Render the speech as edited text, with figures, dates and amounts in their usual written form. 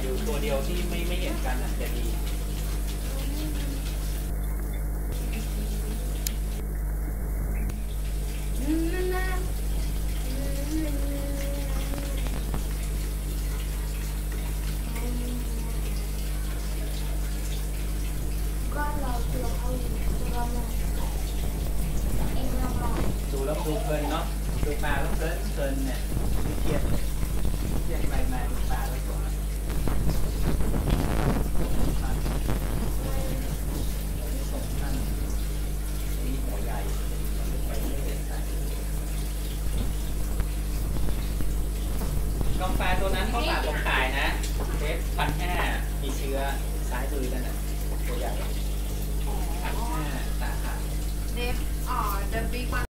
อยู่ตัวเดียวที่ไม่เห็นกันอ่ะจะดีดูแล้วดูเพลินเนาะดูปลาแล้วเพลินเนี่ยเครียดไปมาดูปลาแล้วก็กองปลาตัวนั้นเขาฝากตรงข่ายนะเทป1,500มีเชื้อซ้ายมือนั่นแหละตัวใหญ่1,500ตาขาด the big one